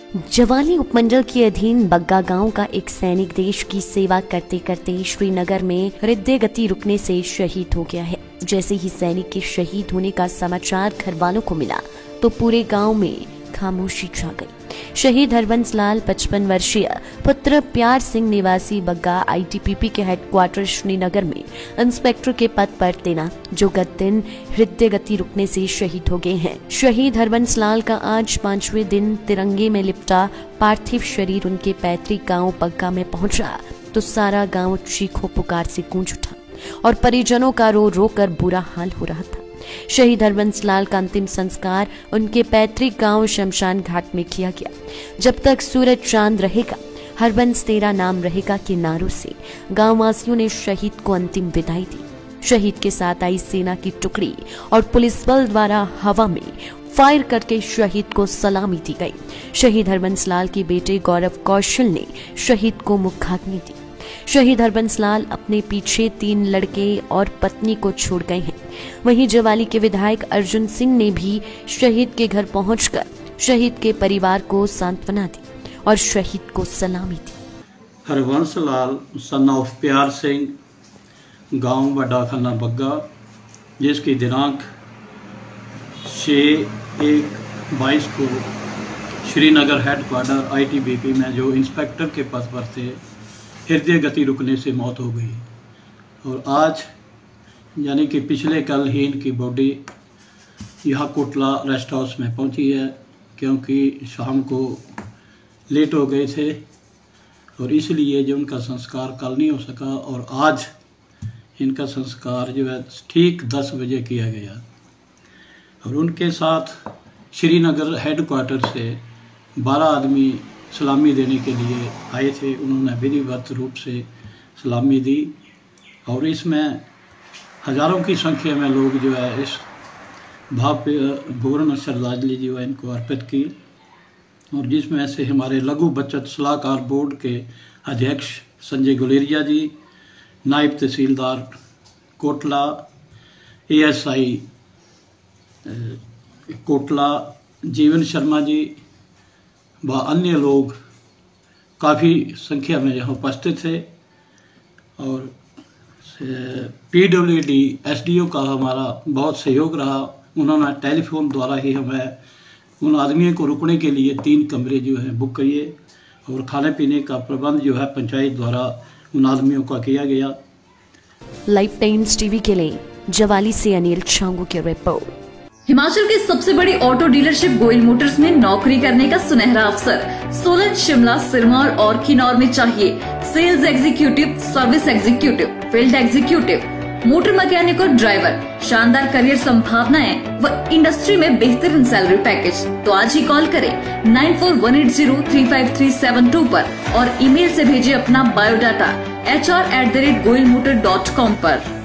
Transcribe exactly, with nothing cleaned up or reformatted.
जवाली उपमंडल के अधीन बग्गा गांव का एक सैनिक देश की सेवा करते करते श्रीनगर में हृदय गति रुकने से शहीद हो गया है। जैसे ही सैनिक के शहीद होने का समाचार घर वालों को मिला तो पूरे गांव में खामोशी छा गई। शहीद हरबंस लाल पचपन वर्षीय पुत्र प्यार सिंह निवासी बग्गा आईटीबीपी के हेडक्वार्टर श्रीनगर में इंस्पेक्टर के पद पर तैनात, जो गत दिन हृदय गति रुकने से शहीद हो गए हैं। शहीद हरबंस लाल का आज पांचवें दिन तिरंगे में लिपटा पार्थिव शरीर उनके पैतृक गांव बग्गा में पहुंचा तो सारा गांव चीखों पुकार से गूंज उठा और परिजनों का रो रो कर बुरा हाल हो रहा था। शहीद हरबंस लाल का अंतिम संस्कार उनके पैतृक गांव शमशान घाट में किया गया। जब तक सूरज चांद रहेगा, हरबंस तेरा नाम रहेगा के नारों से गांव वासियों ने शहीद को अंतिम विदाई दी। शहीद के साथ आई सेना की टुकड़ी और पुलिस बल द्वारा हवा में फायर करके शहीद को सलामी दी गई। शहीद हरबंस लाल के बेटे गौरव कौशल ने शहीद को मुखाग्नि दी। शहीद हरबंस लाल अपने पीछे तीन लड़के और पत्नी को छोड़ गए हैं। वहीं जवाली के विधायक अर्जुन सिंह ने भी शहीद के घर पहुंचकर शहीद के परिवार को सांत्वना दी और शहीद को सलामी दी। हरबंस लाल सन ऑफ प्यार सिंह गांव बड़ा खाना बग्गा, जिसकी दिनांक छः एक बाईस को श्रीनगर हेडक्वार्टर आईटीबीपी में जो इंस्पेक्टर के पद पर थे, हृदय गति रुकने से मौत हो गई। और आज यानी कि पिछले कल ही इनकी बॉडी यहाँ कोटला रेस्ट हाउस में पहुँची है, क्योंकि शाम को लेट हो गए थे और इसलिए जो उनका संस्कार कल नहीं हो सका और आज इनका संस्कार जो है ठीक दस बजे किया गया। और उनके साथ श्रीनगर हेडक्वार्टर से बारह आदमी सलामी देने के लिए आए थे। उन्होंने विधिवत रूप से सलामी दी और इसमें हजारों की संख्या में लोग जो है इस भाव पूर्ण श्रद्धांजलि जो है इनको अर्पित की। और जिसमें से हमारे लघु बचत सलाहकार बोर्ड के अध्यक्ष संजय गुलेरिया जी, नायब तहसीलदार कोटला, एएसआई कोटला जीवन शर्मा जी व अन्य लोग काफ़ी संख्या में यहाँ उपस्थित थे। और पीडब्ल्यूडी एसडीओ का हमारा बहुत सहयोग रहा। उन्होंने टेलीफोन द्वारा ही हमें उन आदमियों को रुकने के लिए तीन कमरे जो हैं बुक किए और खाने पीने का प्रबंध जो है पंचायत द्वारा उन आदमियों का किया गया। लाइफ टाइम्स टीवी के लिए जवाली से अनिल छांगू की रिपोर्ट। हिमाचल के सबसे बड़ी ऑटो डीलरशिप गोयल मोटर्स में नौकरी करने का सुनहरा अवसर सोलन, शिमला, सिरमौर और किन्नौर में चाहिए sales executive, service executive, field executive, motor mechanic और ड्राइवर। शानदार करियर संभावनाएं व इंडस्ट्री में बेहतरीन सैलरी पैकेज। तो आज ही कॉल करें nine four one eight zero three five three seven two पर और ईमेल से भेजिए अपना biodata H R at the rate Goyal motor dot com पर।